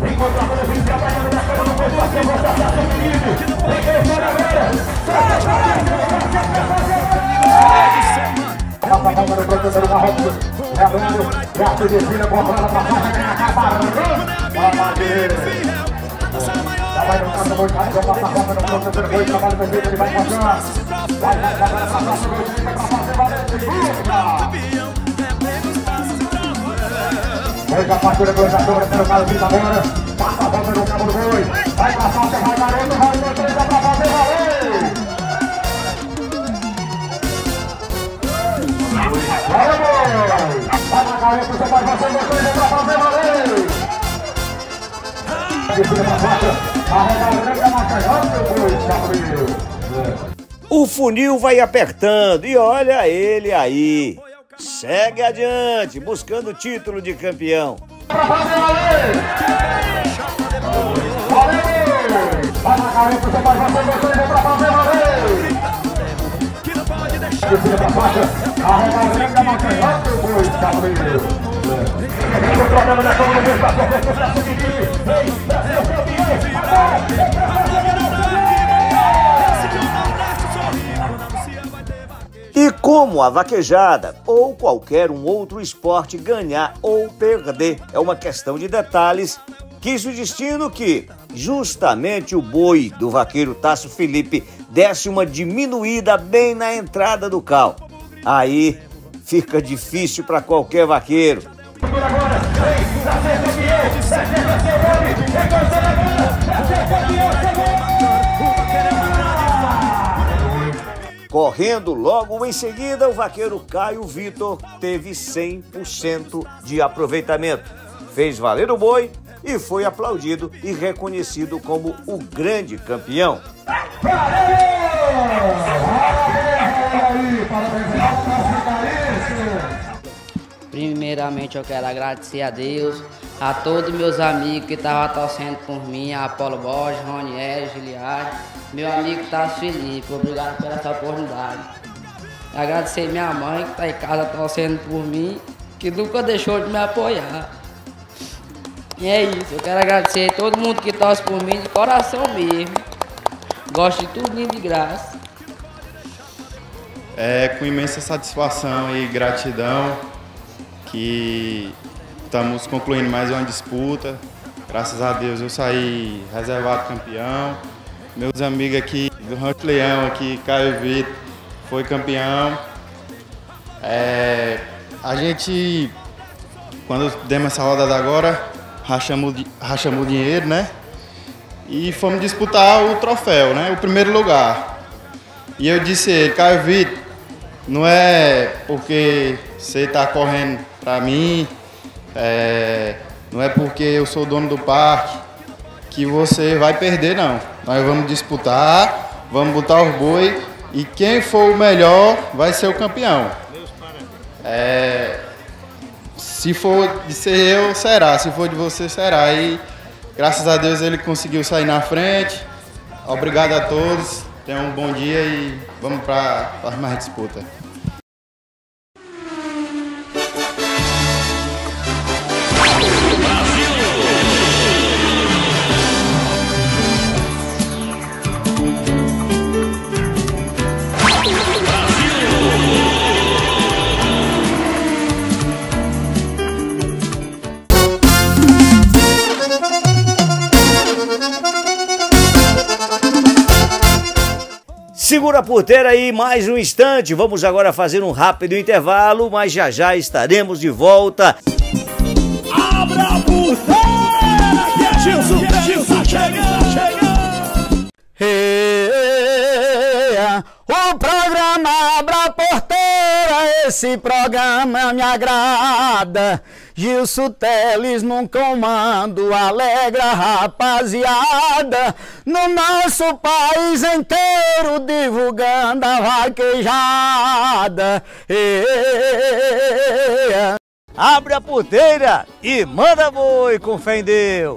Speaker 6: Vai no canto, vai passar a volta no protetor, vai trabalho perfeito, ele vai passar. Vai fazer valente, Veja a partida do jogador pelo Carlos Vitamora. Passa a volta no cabo do boi. Vai passar, você vai garoto, vai no 3 pra fazer valer. Vai, boi. Vai na garoto, você vai fazer no 3 pra fazer valer. Descida pra faixa. Arrega o grande Macaió, meu boi, Gabriel.
Speaker 1: O funil vai apertando e olha ele aí. Segue adiante, buscando o título de campeão.
Speaker 6: Pra fazer valer! Valeu! Vai na cabeça, você vai fazer você pra fazer valer! Descida pra faixa, arrega o grande Macaió,
Speaker 1: E como a vaquejada ou qualquer um outro esporte ganhar ou perder é uma questão de detalhes, quis o destino que justamente o boi do vaqueiro Tasso Felipe desse uma diminuída bem na entrada do cal. Aí fica difícil para qualquer vaqueiro. Correndo logo em seguida, o vaqueiro Caio Vitor teve 100% de aproveitamento. Fez valer o boi e foi aplaudido e reconhecido como o grande campeão.
Speaker 13: Primeiramente eu quero agradecer a Deus, a todos meus amigos que estavam torcendo por mim, a Apolo Borges, Roniel, Giliard, meu amigo Tasso Felipe, obrigado por essa oportunidade. Agradecer minha mãe que está em casa torcendo por mim, que nunca deixou de me apoiar. E é isso, eu quero agradecer a todo mundo que torce por mim de coração mesmo. Gosto de tudo de graça.
Speaker 14: É com imensa satisfação e gratidão que estamos concluindo mais uma disputa. Graças a Deus eu saí reservado campeão. Meus amigos aqui do Rancho Leão, aqui, Caio Vitor, foi campeão. A gente, quando demos essa rodada agora, rachamos o dinheiro, né? E fomos disputar o troféu, né? O primeiro lugar. E eu disse a ele, Caio Vitor, não é porque você está correndo para mim, não é porque eu sou dono do parque que você vai perder, não. Nós vamos disputar, vamos botar os boi e quem for o melhor vai ser o campeão. Se for de ser eu, será. Se for de você, será. E graças a Deus ele conseguiu sair na frente. Obrigado a todos. Tenham um bom dia e vamos para mais disputa.
Speaker 1: Segura a porteira aí mais um instante, vamos agora fazer um rápido intervalo, mas já já estaremos de volta.
Speaker 15: Abra a porteira que a Gilson tá chegando. O programa Abra a Porteira, esse programa me agrada. Gilson Teles num comando, alegra a rapaziada. No nosso país inteiro divulgando a vaquejada.
Speaker 1: Abre a porteira e manda boi com fé em Deus.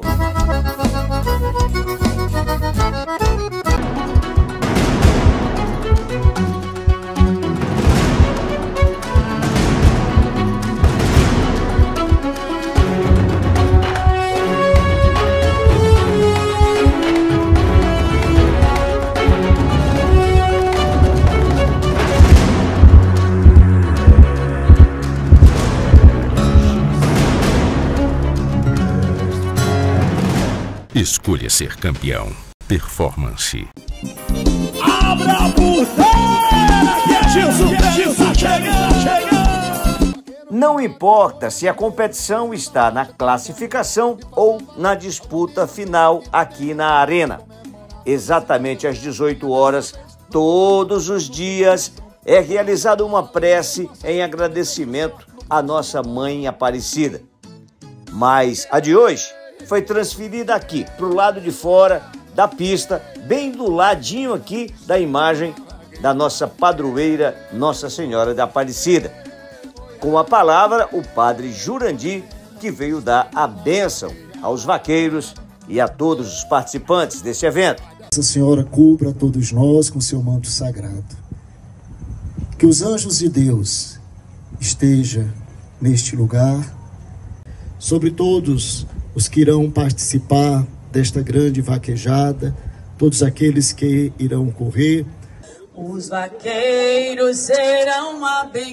Speaker 2: Escolha ser campeão. Performance.
Speaker 15: Abra a porteira que a Gilson tá chegando.
Speaker 1: Não importa se a competição está na classificação ou na disputa final aqui na arena. Exatamente às 18 horas, todos os dias, é realizada uma prece em agradecimento à nossa Mãe Aparecida. Mas a de hoje foi transferida aqui, para o lado de fora da pista, bem do ladinho aqui da imagem da nossa padroeira Nossa Senhora da Aparecida. Com a palavra, o padre Jurandir, que veio dar a bênção aos vaqueiros e a todos os participantes desse evento.
Speaker 16: Nossa Senhora cubra todos nós com seu manto sagrado. Que os anjos de Deus estejam neste lugar, sobre todos os que irão participar desta grande vaquejada, todos aqueles que irão correr.
Speaker 17: Os vaqueiros serão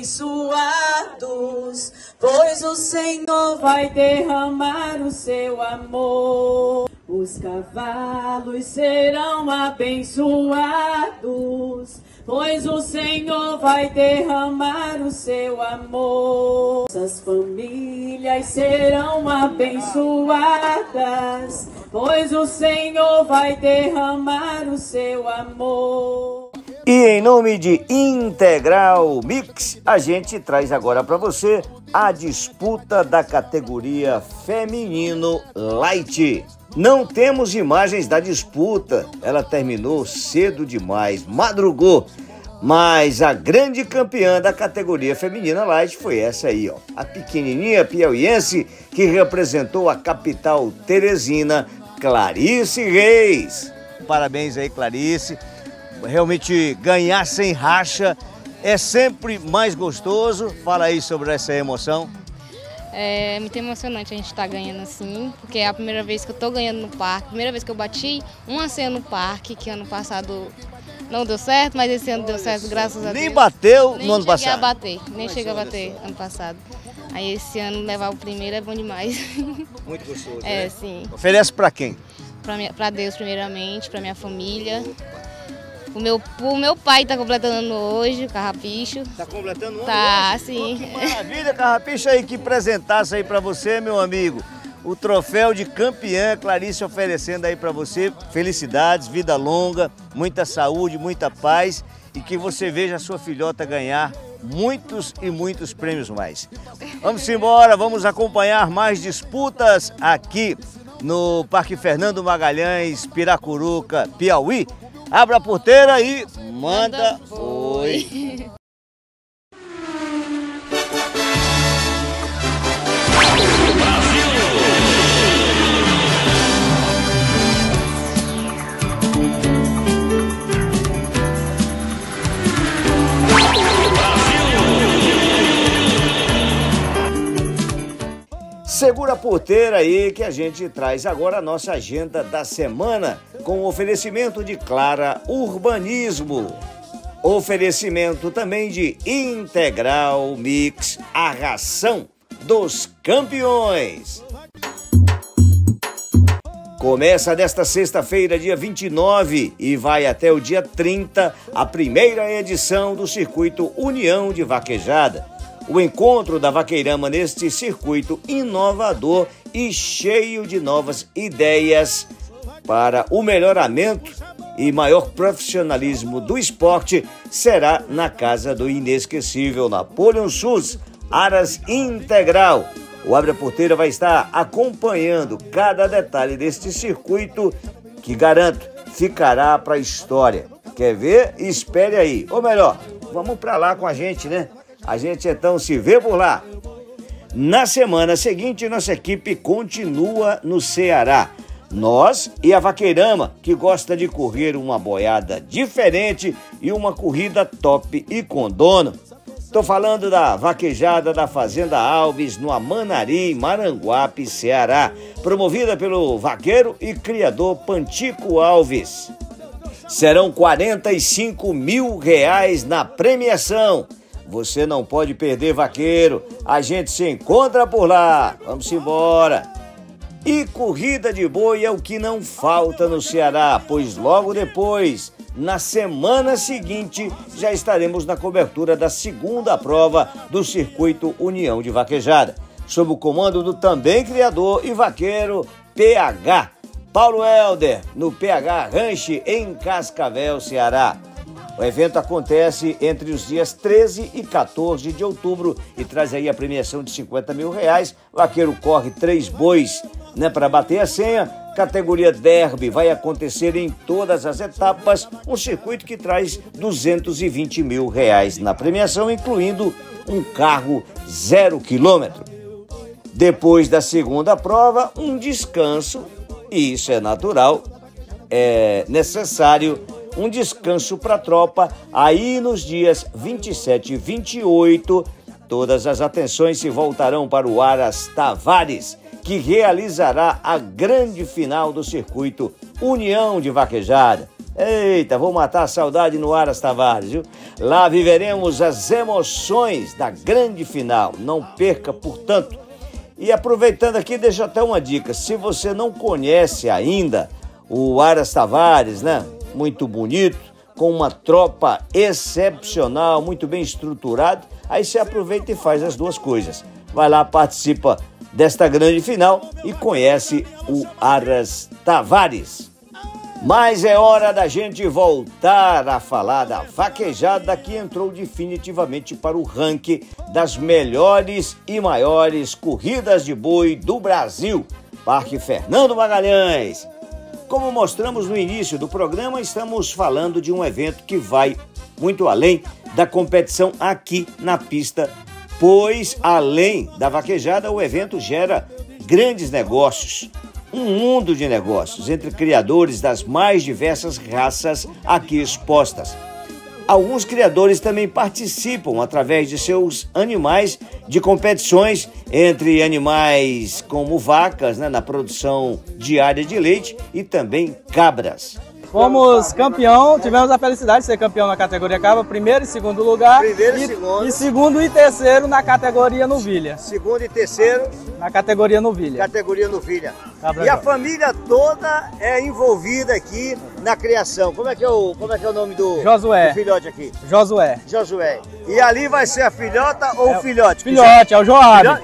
Speaker 17: abençoados, pois o Senhor vai derramar o seu amor. Os cavalos serão abençoados, pois o Senhor vai derramar o seu amor. As famílias serão abençoadas, pois o Senhor vai derramar o seu amor.
Speaker 1: E em nome de Integral Mix, a gente traz agora para você a disputa da categoria Feminino Light. Não temos imagens da disputa, ela terminou cedo demais, madrugou. Mas a grande campeã da categoria Feminina Light foi essa aí, ó. A pequenininha piauiense que representou a capital teresina, Clarice Reis. Parabéns aí, Clarice. Realmente ganhar sem racha é sempre mais gostoso. Fala aí sobre essa emoção.
Speaker 18: É muito emocionante a gente estar ganhando assim, porque é a primeira vez que eu estou ganhando no parque, primeira vez que eu bati uma senha no parque, que ano passado não deu certo, mas esse ano deu certo, graças a Deus.
Speaker 1: Nem bateu no ano passado?
Speaker 18: Nem cheguei a bater ano passado. Aí esse ano levar o primeiro é bom demais.
Speaker 1: Muito gostoso,
Speaker 18: é,
Speaker 1: né?
Speaker 18: sim.
Speaker 1: Oferece para quem?
Speaker 18: Para Deus primeiramente, para minha família. O meu pai está completando hoje, o Carrapicho.
Speaker 1: Está completando hoje?
Speaker 18: Tá, sim.
Speaker 1: Que maravilha, Carrapicho, aí que presentasse aí para você, meu amigo. O troféu de campeã, Clarice oferecendo aí para você. Felicidades, vida longa, muita saúde, muita paz e que você veja a sua filhota ganhar muitos e muitos prêmios mais. Vamos embora, vamos acompanhar mais disputas aqui no Parque Fernando Magalhães, Piracuruca, Piauí. Abra a porteira e manda oi. Segura a porteira aí que a gente traz agora a nossa agenda da semana com o oferecimento de Clara Urbanismo. Oferecimento também de Integral Mix, a ração dos campeões. Começa desta sexta-feira, dia 29, e vai até o dia 30, a primeira edição do Circuito União de Vaquejada. O encontro da Vaqueirama neste circuito inovador e cheio de novas ideias para o melhoramento e maior profissionalismo do esporte será na casa do inesquecível Napoleon Sus, Aras Integral. O Abre a Porteira vai estar acompanhando cada detalhe deste circuito que, garanto, ficará para a história. Quer ver? Espere aí. Ou melhor, vamos para lá com a gente, né? A gente então se vê por lá. Na semana seguinte, nossa equipe continua no Ceará. Nós e a Vaqueirama, que gosta de correr uma boiada diferente e uma corrida top e com dono. Estou falando da vaquejada da Fazenda Alves, no Amanari, Maranguape, Ceará, promovida pelo vaqueiro e criador Pantico Alves. Serão R$45 mil na premiação. Você não pode perder, vaqueiro. A gente se encontra por lá. Vamos embora. E corrida de boi é o que não falta no Ceará, pois logo depois, na semana seguinte, já estaremos na cobertura da segunda prova do Circuito União de Vaquejada, sob o comando do também criador e vaqueiro PH, Paulo Helder, no PH Ranch, em Cascavel, Ceará. O evento acontece entre os dias 13 e 14 de outubro e traz aí a premiação de R$50 mil. O vaqueiro corre 3 bois, né, para bater a senha. Categoria Derby vai acontecer em todas as etapas, um circuito que traz R$220 mil na premiação, incluindo um carro 0 quilômetro. Depois da segunda prova, um descanso, e isso é natural, é necessário um descanso para a tropa aí nos dias 27 e 28, Todas as atenções se voltarão para o Aras Tavares, que realizará a grande final do circuito União de Vaquejada. Eita, vou matar a saudade no Aras Tavares, viu? Lá viveremos as emoções da grande final. Não perca, portanto. E aproveitando aqui, deixa até uma dica. Se você não conhece ainda o Aras Tavares, né? Muito bonito, com uma tropa excepcional, muito bem estruturado, aí você aproveita e faz as duas coisas. Vai lá, participa desta grande final e conhece o Aras Tavares. Mas é hora da gente voltar a falar da vaquejada que entrou definitivamente para o ranking das melhores e maiores corridas de boi do Brasil, Parque Fernando Magalhães. Como mostramos no início do programa, estamos falando de um evento que vai muito além da competição aqui na pista, pois além da vaquejada, o evento gera grandes negócios. Um mundo de negócios entre criadores das mais diversas raças aqui expostas. Alguns criadores também participam através de seus animais de competições entre animais como vacas, né, na produção diária de leite e também cabras.
Speaker 19: Fomos campeão, tivemos a felicidade de ser campeão na categoria cabra, primeiro e segundo lugar. E segundo e terceiro na categoria novilha.
Speaker 1: Segundo e terceiro
Speaker 19: na categoria novilha.
Speaker 1: Categoria novilha. E a família toda é envolvida aqui na criação. Como é que é o nome do,
Speaker 19: Josué.
Speaker 1: Do filhote aqui?
Speaker 19: Josué.
Speaker 1: Josué. E ali vai ser a filhota ou o filhote?
Speaker 19: Filhote, é o Joab.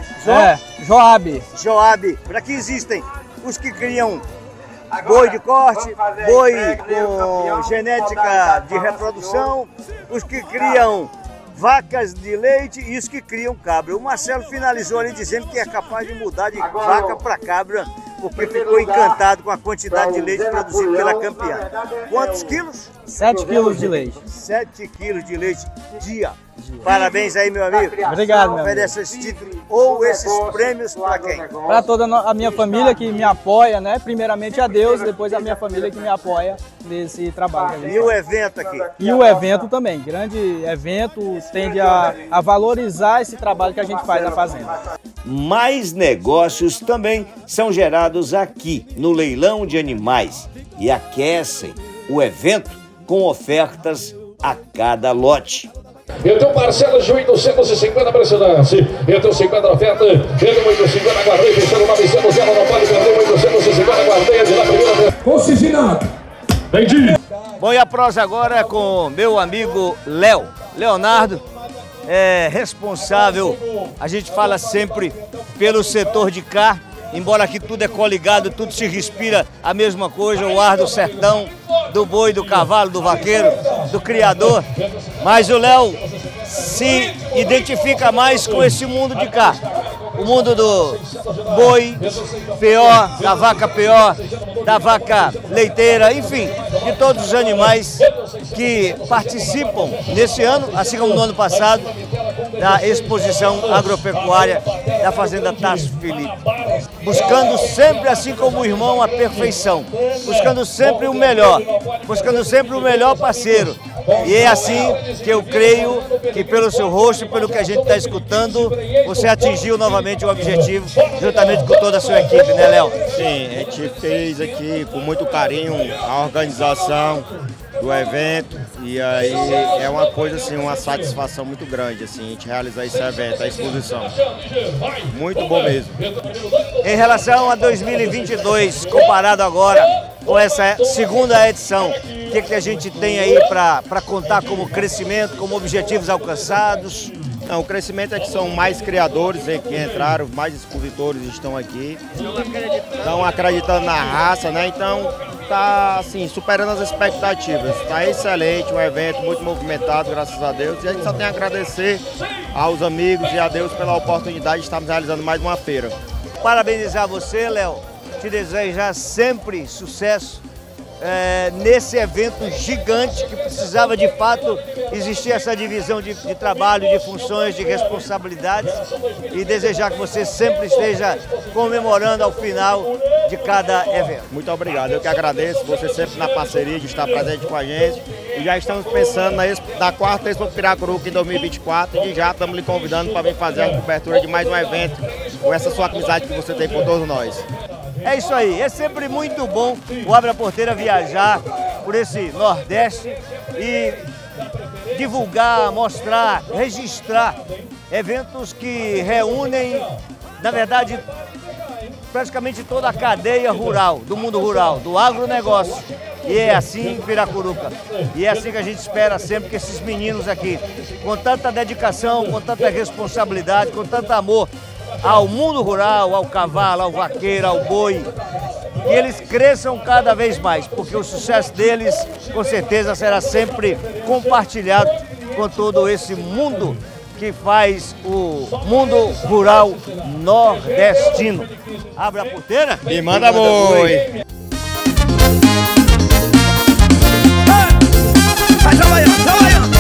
Speaker 19: Joab.
Speaker 1: Joab. Para que existem os que criam boi de corte, boi com genética de reprodução, os que criam vacas de leite e os que criam cabra. O Marcelo finalizou ali dizendo que é capaz de mudar de vaca para cabra, porque ficou encantado com a quantidade de leite produzido pela campeã. Quantos quilos?
Speaker 19: 7 quilos de leite.
Speaker 1: 7 quilos de leite dia. Parabéns aí, meu amigo.
Speaker 19: Obrigado, meu amigo.
Speaker 1: Oferece esse título ou esses prêmios para quem?
Speaker 19: Para toda a minha família que me apoia, né? Primeiramente a Deus, depois a minha família que me apoia nesse trabalho.
Speaker 1: E o evento aqui?
Speaker 19: E o evento também. Grande evento, tende a valorizar esse trabalho que a gente faz na fazenda.
Speaker 1: Mais negócios também são gerados aqui no leilão de animais e aquecem o evento com ofertas a cada lote.
Speaker 20: Então Marcelo Juiz 250 precedência. Então 50 na oferta. Ele 850 guardei, fechando 900, ela não pode perder 850 guardei de lá primeira.
Speaker 15: Consignado. Vendi.
Speaker 1: Bom, e a prosa agora é com meu amigo Leonardo, é responsável, a gente fala sempre pelo setor de cá, embora aqui tudo é coligado, tudo se respira a mesma coisa, o ar do sertão, do boi, do cavalo, do vaqueiro, do criador, mas o Léo se identifica mais com esse mundo de cá, o mundo do boi, PO, da vaca PO, da vaca leiteira, enfim, de todos os animais que participam nesse ano, assim como no ano passado, da exposição agropecuária da Fazenda Tasso Felipe. Buscando sempre, assim como o irmão, a perfeição. Buscando sempre o melhor. Buscando sempre o melhor parceiro. E é assim que eu creio que pelo seu rosto, pelo que a gente está escutando, você atingiu novamente o objetivo, juntamente com toda a sua equipe, né, Léo?
Speaker 9: Sim, a gente fez aqui com muito carinho a organização do evento e aí é uma coisa assim, uma satisfação muito grande assim, a gente realizar esse evento, a exposição. Muito bom mesmo.
Speaker 1: Em relação a 2022, comparado agora com essa segunda edição, o que a gente tem aí para contar como crescimento, como objetivos alcançados?
Speaker 9: Não, o crescimento é que são mais criadores que entraram, mais expositores estão aqui, estão acreditando na raça, né? Então está assim, superando as expectativas. Está excelente, um evento muito movimentado, graças a Deus. E a gente só tem a agradecer aos amigos e a Deus pela oportunidade de estarmos realizando mais uma feira.
Speaker 1: Parabenizar você, Léo. Te desejar sempre sucesso nesse evento gigante que precisava de fato existir essa divisão de trabalho, de funções, de responsabilidades e desejar que você sempre esteja comemorando ao final de cada evento.
Speaker 9: Muito obrigado, eu que agradeço, você sempre na parceria de estar presente com a gente e já estamos pensando na quarta Expo Piracuruca em 2024 e já estamos lhe convidando para vir fazer a cobertura de mais um evento com essa sua amizade que você tem por todos nós.
Speaker 1: É isso aí, é sempre muito bom o Abre a Porteira viajar por esse Nordeste e divulgar, mostrar, registrar eventos que reúnem, na verdade, praticamente toda a cadeia rural, do mundo rural, do agronegócio. E é assim em Piracuruca. E é assim que a gente espera sempre que esses meninos aqui, com tanta dedicação, com tanta responsabilidade, com tanto amor ao mundo rural, ao cavalo, ao vaqueiro, ao boi, que eles cresçam cada vez mais, porque o sucesso deles, com certeza, será sempre compartilhado com todo esse mundo que faz o mundo rural nordestino. Abre a porteira
Speaker 9: e manda boi.
Speaker 1: Vai trabalhando, trabalhando.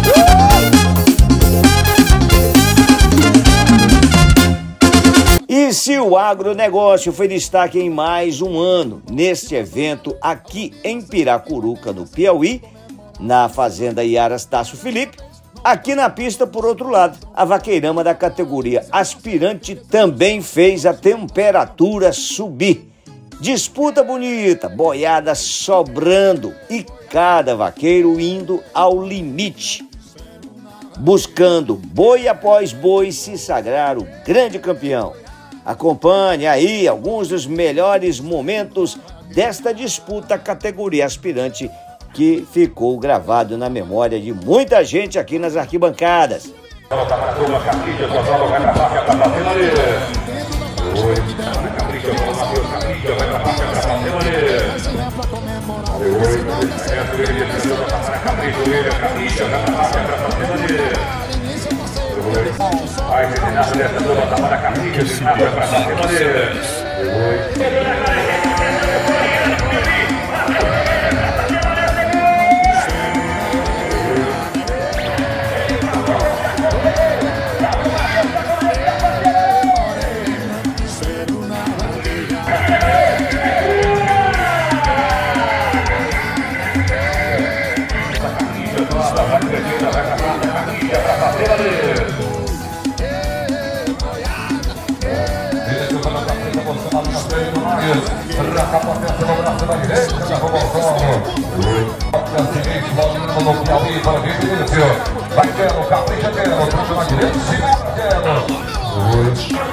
Speaker 1: E se o agronegócio foi destaque em mais um ano neste evento aqui em Piracuruca, no Piauí, na Fazenda Iaras Tasso Felipe, aqui na pista, por outro lado, a vaqueirama da categoria aspirante também fez a temperatura subir. Disputa bonita, boiada sobrando e cada vaqueiro indo ao limite, buscando boi após boi se sagrar o grande campeão. Acompanhe aí alguns dos melhores momentos desta disputa categoria aspirante que ficou gravado na memória de muita gente aqui nas arquibancadas.
Speaker 20: Vai Keno, capricha Keno, trouxe na direita, segura Keno.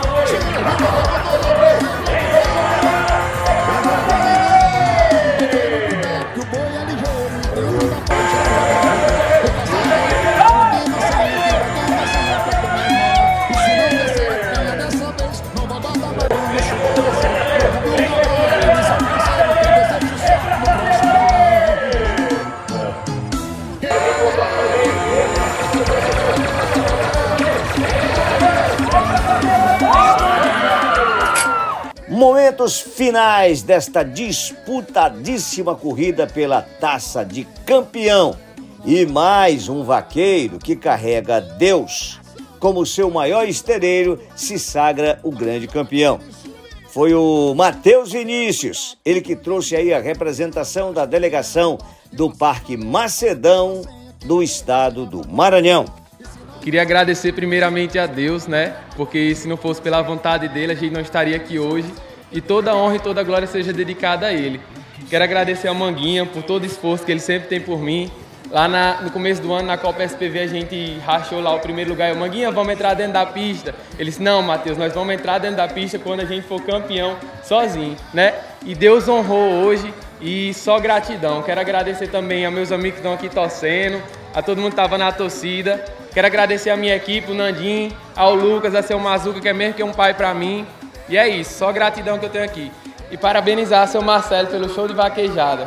Speaker 1: Momentos finais desta disputadíssima corrida pela Taça de Campeão. E mais um vaqueiro que carrega Deus como seu maior esteireiro se sagra o grande campeão. Foi o Matheus Vinícius, ele que trouxe aí a representação da delegação do Parque Macedão do estado do Maranhão.
Speaker 21: Queria agradecer primeiramente a Deus, né? Porque se não fosse pela vontade dele, a gente não estaria aqui hoje. E toda a honra e toda a glória seja dedicada a ele. Quero agradecer ao Manguinha por todo o esforço que ele sempre tem por mim. Lá no começo do ano, na Copa SPV, a gente rachou lá o primeiro lugar. Eu, Manguinha, vamos entrar dentro da pista. Ele disse, não, Matheus, nós vamos entrar dentro da pista quando a gente for campeão sozinho, né? E Deus honrou hoje e só gratidão. Quero agradecer também aos meus amigos que estão aqui torcendo, a todo mundo que estava na torcida. Quero agradecer a minha equipe, o Nandim, ao Lucas, a seu Mazuca, que é mesmo que um pai para mim. E é isso, só gratidão que eu tenho aqui. E parabenizar seu Marcelo pelo show de vaquejada.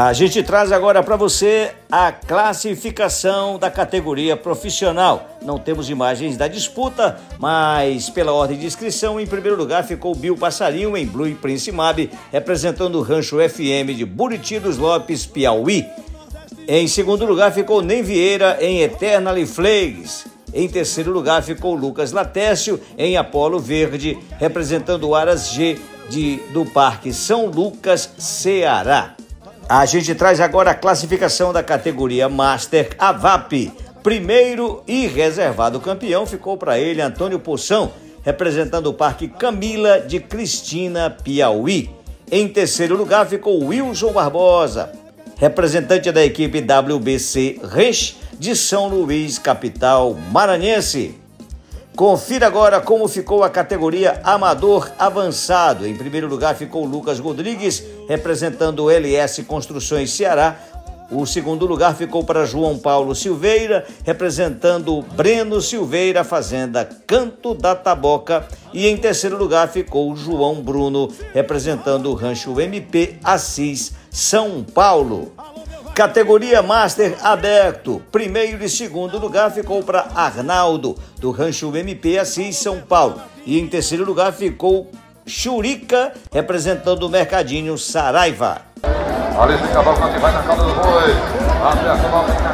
Speaker 1: A gente traz agora para você a classificação da categoria profissional. Não temos imagens da disputa, mas pela ordem de inscrição, em primeiro lugar ficou Bill Passarinho em Blue Prince Mab, representando o Rancho FM de Buriti dos Lopes, Piauí. Em segundo lugar ficou Nem Vieira em Eternally Flags. Em terceiro lugar ficou Lucas Latécio em Apolo Verde, representando o Aras G do Parque São Lucas, Ceará. A gente traz agora a classificação da categoria Master AVAP. Primeiro e reservado campeão ficou para ele Antônio Poção, representando o Parque Camila de Cristina, Piauí. Em terceiro lugar ficou Wilson Barbosa, representante da equipe WBC Ranch de São Luís, capital maranhense. Confira agora como ficou a categoria Amador Avançado. Em primeiro lugar ficou Lucas Rodrigues, representando o LS Construções Ceará. O segundo lugar ficou para João Paulo Silveira, representando Breno Silveira, Fazenda Canto da Taboca. E em terceiro lugar ficou João Bruno, representando o Rancho MP Assis, São Paulo. Categoria Master Aberto. Primeiro e segundo lugar ficou para Arnaldo, do Rancho MP Assis, São Paulo. E em terceiro lugar ficou Churica, representando o Mercadinho Saraiva.
Speaker 6: Olha esse Cavalcante, vai na cauda do boi. Até a cavalo, fica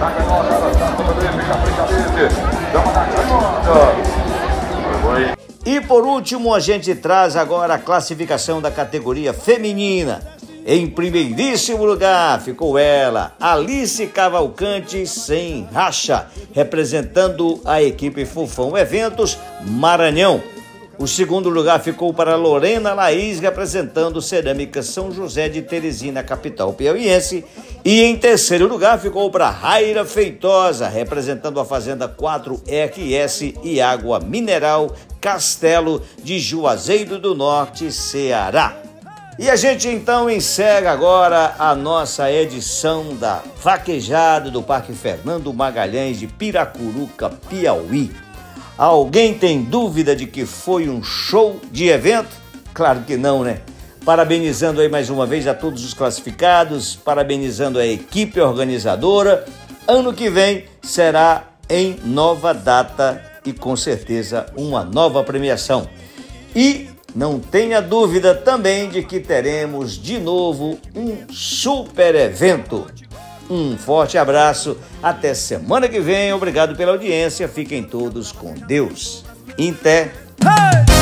Speaker 6: a
Speaker 1: E por último, a gente traz agora a classificação da categoria feminina. Em primeiríssimo lugar ficou ela, Alice Cavalcante Sem Racha, representando a equipe Fofão Eventos, Maranhão. O segundo lugar ficou para Lorena Laís, representando Cerâmica São José de Teresina, capital piauiense. E em terceiro lugar ficou para Raira Feitosa, representando a Fazenda 4RS e Água Mineral Castelo de Juazeiro do Norte, Ceará. E a gente então encerra agora a nossa edição da Vaquejada do Parque Fernando Magalhães de Piracuruca, Piauí. Alguém tem dúvida de que foi um show de evento? Claro que não, né? Parabenizando aí mais uma vez a todos os classificados, parabenizando a equipe organizadora. Ano que vem será em nova data e com certeza uma nova premiação. E não tenha dúvida também de que teremos de novo um super evento. Um forte abraço, até semana que vem, obrigado pela audiência, fiquem todos com Deus. Até!